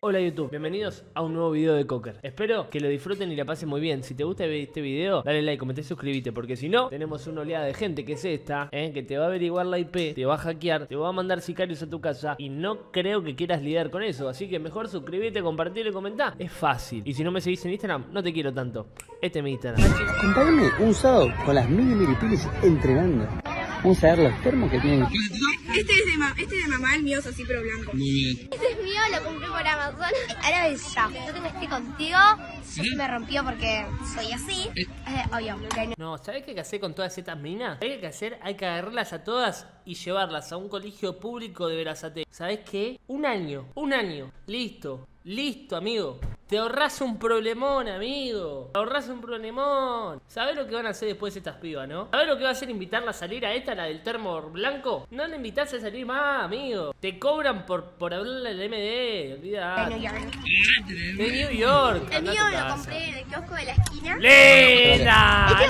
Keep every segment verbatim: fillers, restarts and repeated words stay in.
Hola YouTube, bienvenidos a un nuevo video de Cocker. Espero que lo disfruten y la pasen muy bien. Si te gusta este video, dale like, comenté, suscríbete, porque si no, tenemos una oleada de gente que es esta, ¿eh? que te va a averiguar la I P, te va a hackear, te va a mandar sicarios a tu casa y no creo que quieras lidiar con eso. Así que mejor suscríbete, compartir y comentar. Es fácil. Y si no me seguís en Instagram, no te quiero tanto. Este es mi Instagram. Acompáñame un sábado con las mini milipilis entrenando. Vamos a ver los termos que tienen. Este es de, ma este es de mamá, el mío es así pero blanco. Muy bien. Este es mío, lo compré por Amazon. Ahora ves ya. Yo tengo este contigo. ¿Sí? Me rompió porque soy así. Eh, obvio. No, ¿sabés qué hay que hacer con todas estas minas? ¿Sabés qué hay que hacer? Hay que agarrarlas a todas y llevarlas a un colegio público de Verazate. ¿Sabés qué? Un año. Un año. Listo. Listo, amigo. Te ahorrás un problemón, amigo. Te ahorrás un problemón. ¿Sabés lo que van a hacer después estas pibas, no? ¿Sabés lo que va a hacer invitarla a salir a esta, la del termo blanco? No la invitás a salir más, amigo. Te cobran por, por hablarle al M D. Olvidá. De New York. De New York. El mío lo compré en el kiosco de la esquina. ¡Linda!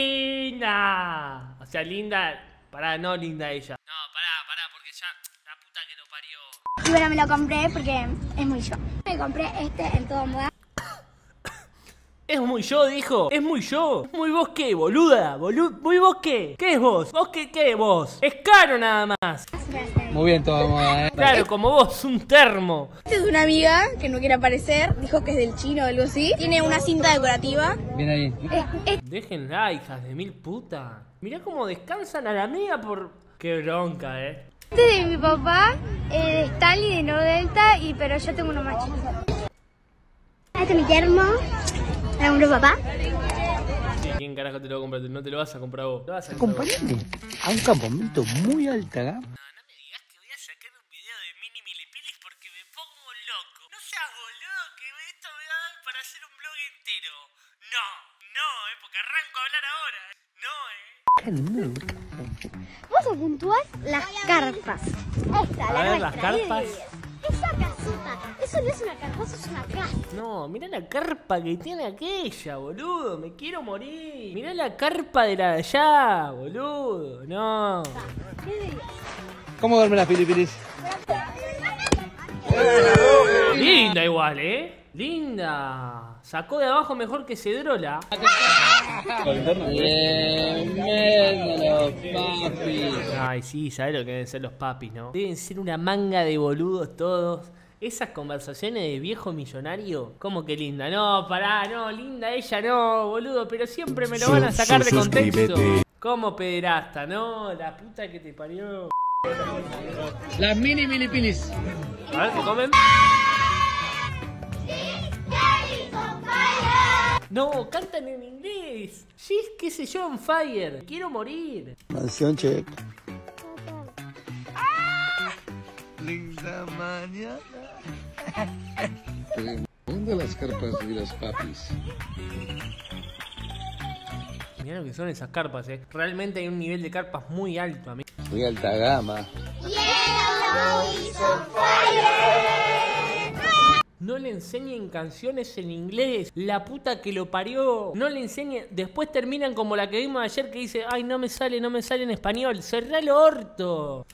¡Linda! O sea, linda. Pará, no linda ella. No, pará, pará, porque ya la puta que lo parió. Y bueno, me lo compré porque es muy yo. Me compré este en todo moda. Es muy yo, dijo. Es muy yo. ¿Muy vos qué, boluda? Bolu ¿Muy vos qué? ¿Qué es vos? ¿Vos qué, qué vos? Es caro nada más. Muy bien, todo moda, ¿eh? Claro, como vos, un termo. Este es una amiga que no quiere aparecer, dijo que es del chino o algo así. Tiene una cinta decorativa. Bien ahí. Déjenla, hijas de mil puta. Mirá cómo descansan a la amiga por... Qué bronca, eh. Este es de mi papá, eh, de Stanley de No Delta, y, pero yo tengo uno más chico. Este es mi termo. ¿Me compró papá? ¿Quién carajo te lo va a comprar? No te lo vas a comprar vos. Lo vas a Acompáñame a un campamento muy alta gama. No, no me digas que voy a sacar un video de mini milipilis porque me pongo loco. No seas boludo que esto me va a dar para hacer un blog entero. No, no, eh, porque arranco a hablar ahora. Eh. No, eh. Vos apuntúas las carpas. Esta, A la ver, nuestra, las carpas. Esa casita. Eso no es una carpa, eso es una casa. No, mirá la carpa que tiene aquella, boludo. Me quiero morir. Mirá la carpa de la de allá, boludo. No. ¿Cómo duermen las pilipilis? Linda igual, ¿eh? Linda. Sacó de abajo mejor que Cedrola. Bienvenidos, papi. Ay, sí, ¿sabés lo que deben ser los papis, no? Deben ser una manga de boludos todos. Esas conversaciones de viejo millonario, ¿cómo que linda? No, pará, no, linda ella no, boludo, pero siempre me lo van a sacar de contexto. ¿Cómo pederasta? No, la puta que te parió. Las mini milipilis. A ver, ¿qué comen? No, cantan en inglés. Sí, qué sé yo, on fire. Quiero morir. Mansión check. Linda mañana. ¿Dónde las carpas de las papis? Mirá lo que son esas carpas, eh. Realmente hay un nivel de carpas muy alto, amigo. Muy alta gama. No le enseñen canciones en inglés. La puta que lo parió. No le enseñen. Después terminan como la que vimos ayer que dice: ay, no me sale, no me sale en español. Cerrá el orto.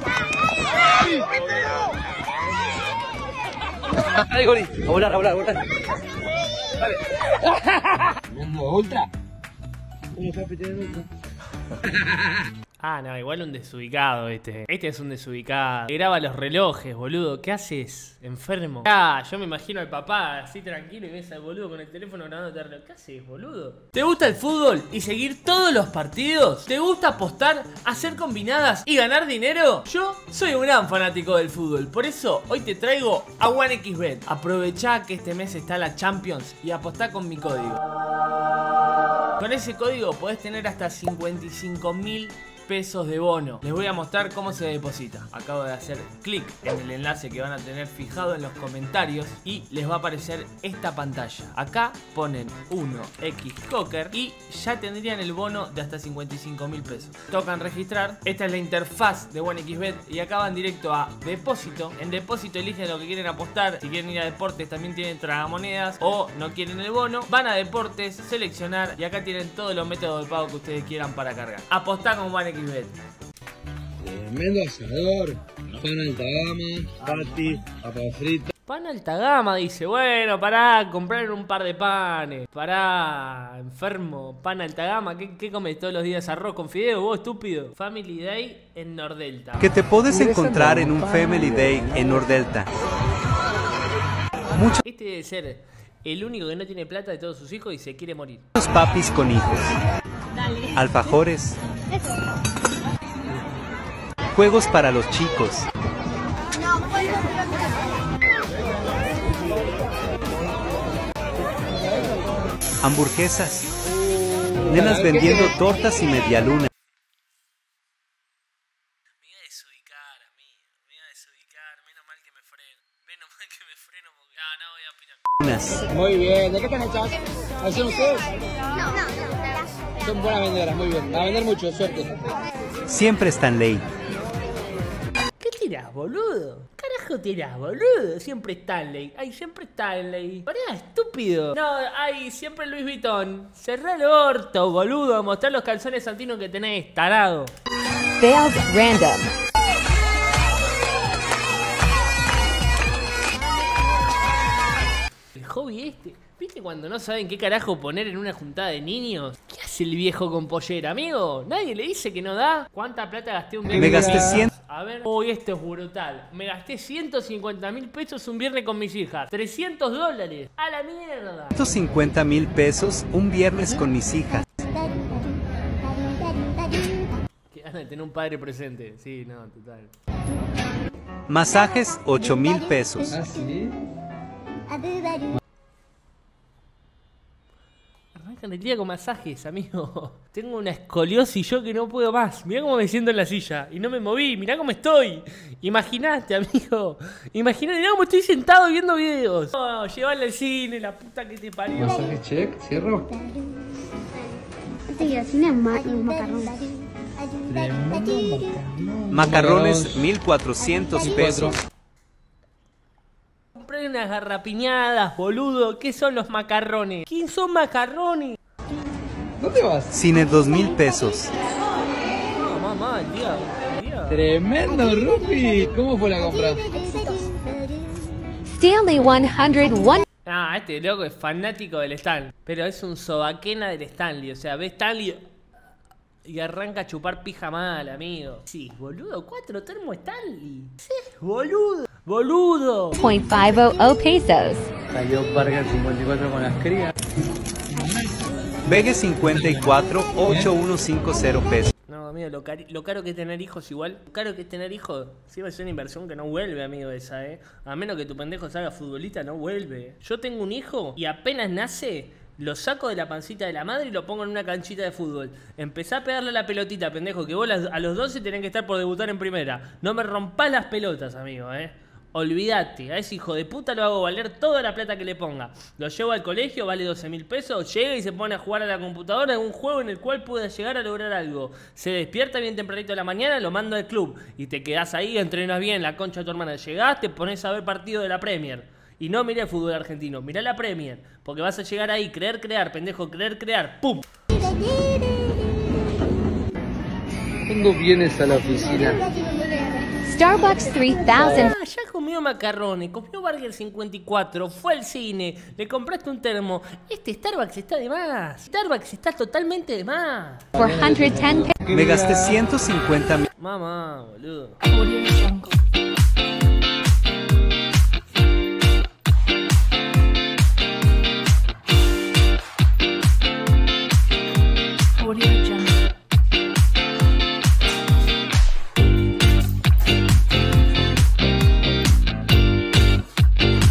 Dale, Gori. A volar, a volar, a volar. Dale. ¿Ultra? ¿Cómo está piteando ultra? Ah, no, igual un desubicado este. Este es un desubicado. Graba los relojes, boludo. ¿Qué haces? Enfermo. Ah, yo me imagino al papá así tranquilo y ves al boludo con el teléfono grabando el reloj. ¿Qué haces, boludo? ¿Te gusta el fútbol y seguir todos los partidos? ¿Te gusta apostar, hacer combinadas y ganar dinero? Yo soy un gran fanático del fútbol. Por eso hoy te traigo a OneXBet. Aprovechá que este mes está la Champions y apostá con mi código. Con ese código podés tener hasta cincuenta y cinco mil pesos de bono. Les voy a mostrar cómo se deposita. Acabo de hacer clic en el enlace que van a tener fijado en los comentarios y les va a aparecer esta pantalla. Acá ponen uno equis Cocker y ya tendrían el bono de hasta cincuenta y cinco mil pesos. Tocan registrar. Esta es la interfaz de OneXBet y acá van directo a depósito. En depósito eligen lo que quieren apostar. Si quieren ir a deportes también tienen tragamonedas o no quieren el bono. Van a deportes, seleccionar y acá tienen todos los métodos de pago que ustedes quieran para cargar. Apostar con OneXBet. Tremendo asador, pan alta gama, patty, papas fritas. Pan alta gama, dice. Bueno, pará, comprar un par de panes. Pará, enfermo. Pan alta gama. ¿Qué, qué comes todos los días? ¿Arroz con fideo, vos, estúpido? Family Day en Nordelta. Que te podés encontrar en un Family Day en Nordelta. Muchos Este debe ser el único que no tiene plata de todos sus hijos y se quiere morir. papis con hijos. Alfajores. Juegos para los chicos. Hamburguesas. Nenas vendiendo tortas y medialunas. Me iba a desubicar, amigo. Me iba a desubicar. Menos mal que me freno. Menos mal que me freno porque... Ah, no voy a opinar. Muy bien, ¿de qué están hechas? ¿Hacen ustedes? No, no, son buenas vendedoras, muy bien. A vender mucho, suerte. Siempre Stanley. ¿Qué tirás, boludo? Carajo tirás, boludo. Siempre Stanley. Ay, siempre Stanley. Pará, estúpido. No, ay, siempre Louis Vuitton. Cerrá el orto, boludo. Mostrá los calzones santinos que tenés, tarado. Failed random. El hobby este. ¿Viste cuando no saben qué carajo poner en una juntada de niños? ¿Qué hace el viejo con pollera, amigo? ¿Nadie le dice que no da? ¿Cuánta plata gasté un viernes? Me gasté cien. A ver, uy, esto es brutal. Me gasté ciento cincuenta mil pesos un viernes con mis hijas. trescientos dólares. ¡A la mierda! ciento cincuenta mil pesos un viernes con mis hijas. Qué ganas de tener un padre presente. Sí, no, total. Masajes, ocho mil pesos. ¿Ah, sí? Arrancan el día con masajes, amigo. Tengo una escoliosis yo que no puedo más. Mirá cómo me siento en la silla y no me moví. Mirá cómo estoy. Imaginaste, amigo. Imaginaste, mirá cómo estoy sentado viendo videos. No, llevarle al cine, la puta que te parió. Masaje check, cierro. Antes de ir al cine, ma un macarrón. Macarrones, mil cuatrocientos pesos. Compré unas garrapiñadas, boludo. ¿Qué son los macarrones? ¿Quién son macarrones? ¿Dónde vas? Cine, dos mil pesos. No, mamá, el día, el día. Tremendo, Rufi. ¿Cómo fue la compra? Stanley one oh one. Ah, este loco es fanático del Stanley. Pero es un sobaquena del Stanley. O sea, ve Stanley y arranca a chupar pija mal, amigo. Sí, boludo, cuatro termos Stanley. Sí, boludo. Boludo. point five oh pesos. Salió Vargas cincuenta y cuatro con las crías. Vegue cincuenta y cuatro, ocho mil ciento cincuenta pesos. No, amigo, lo, cari lo caro que es tener hijos igual. Lo caro que es tener hijos. Sí, va a ser una inversión que no vuelve, amigo, esa, eh. A menos que tu pendejo salga futbolista, no vuelve. Yo tengo un hijo y apenas nace, lo saco de la pancita de la madre y lo pongo en una canchita de fútbol. Empezá a pegarle a la pelotita, pendejo, que vos a los doce tenés que estar por debutar en primera. No me rompás las pelotas, amigo, eh. Olvídate, a ese hijo de puta lo hago valer toda la plata que le ponga. Lo llevo al colegio, vale doce mil pesos, llega y se pone a jugar a la computadora en un juego en el cual pueda llegar a lograr algo. Se despierta bien tempranito de la mañana, lo mando al club y te quedás ahí, entrenas bien, la concha de tu hermana. Llegás, te pones a ver partido de la Premier. Y no mirá el fútbol argentino, mirá la Premier. Porque vas a llegar ahí, creer, crear, pendejo, creer, crear, ¡pum! ¿Cuándo vienes a la oficina? Starbucks three thousand. Ah, ya comió macarrones, comió Burger cincuenta y cuatro, fue al cine, le compraste un termo. Este Starbucks está de más. Starbucks está totalmente de más. four hundred ten pesos. Me gasté ciento cincuenta mil. Mamá, boludo.